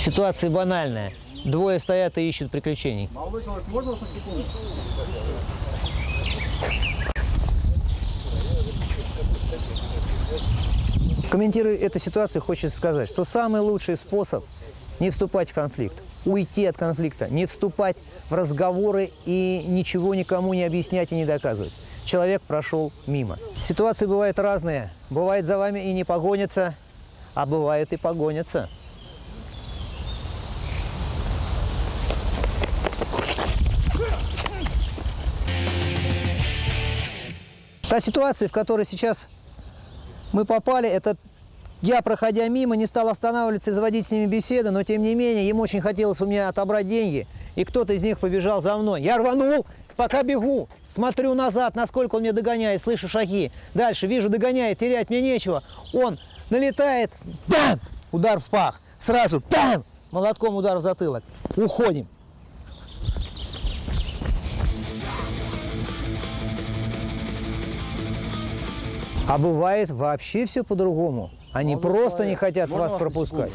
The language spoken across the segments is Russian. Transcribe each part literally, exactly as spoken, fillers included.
Ситуация банальная. Двое стоят и ищут приключений. Молодой человек, можно вас на секунду? Комментируя эту ситуацию, хочется сказать, что самый лучший способ не вступать в конфликт, уйти от конфликта, не вступать в разговоры и ничего никому не объяснять и не доказывать. Человек прошел мимо. Ситуации бывают разные. Бывает, за вами и не погонятся, а бывает и погонятся. Та ситуация, в которой сейчас мы попали, это я, проходя мимо, не стал останавливаться и заводить с ними беседы, но тем не менее, им очень хотелось у меня отобрать деньги, и кто-то из них побежал за мной. Я рванул, пока бегу, смотрю назад, насколько он меня догоняет, слышу шаги. Дальше вижу, догоняет, терять мне нечего. Он налетает, бам! Удар в пах, сразу, бам! Молотком удар в затылок. Уходим. А бывает вообще все по-другому. Они Можно просто человек. не хотят Можно вас вас пропускать.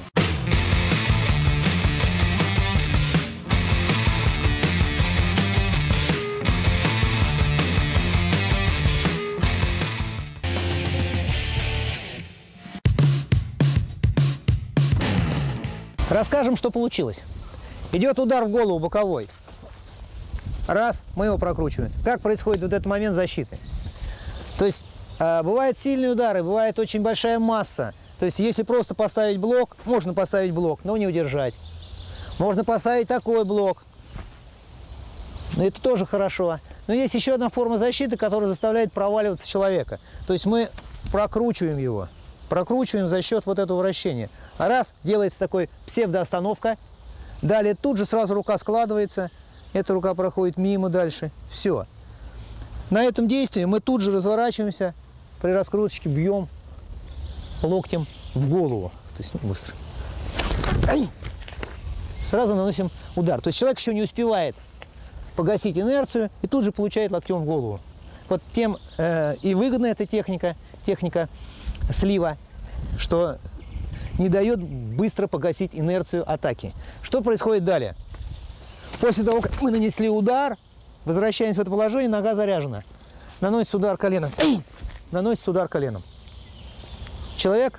Расскажем, что получилось. Идет удар в голову боковой. Раз, мы его прокручиваем. Как происходит вот этот момент защиты? То есть э, бывают сильные удары, бывает очень большая масса. То есть если просто поставить блок, можно поставить блок, но не удержать. Можно поставить такой блок, но это тоже хорошо. Но есть еще одна форма защиты, которая заставляет проваливаться человека. То есть мы прокручиваем его, прокручиваем за счет вот этого вращения. Раз, делается такой псевдоостановка, далее тут же сразу рука складывается, эта рука проходит мимо дальше, все. На этом действии мы тут же разворачиваемся, при раскруточке бьем локтем в голову. То есть ну, быстро. Ай! Сразу наносим удар. То есть человек еще не успевает погасить инерцию и тут же получает локтем в голову. Вот тем э, и выгодна эта техника, техника слива, что не дает быстро погасить инерцию атаки. Что происходит далее? После того, как мы нанесли удар, возвращаемся в это положение, нога заряжена. Наносится удар коленом. Эй! Наносится удар коленом. Человек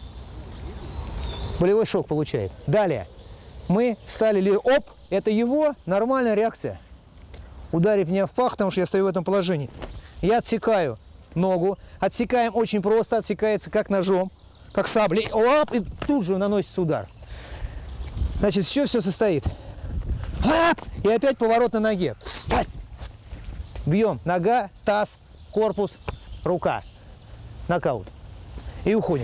болевой шок получает. Далее. Мы встали, ли оп, это его нормальная реакция. Ударив меня в пах, потому что я стою в этом положении. Я отсекаю ногу. Отсекаем очень просто, отсекается как ножом, как саблей. Оп, и тут же наносится удар. Значит, еще все состоит. Ап, и опять поворот на ноге. Встать! Бьем. Нога, таз, корпус, рука. Нокаут. И уходим.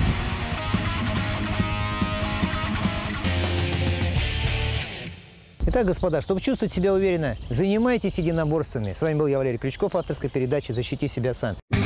Итак, господа, чтобы чувствовать себя уверенно, занимайтесь единоборствами. С вами был я, Валерий Крючков, авторской передачи «Защити себя сам».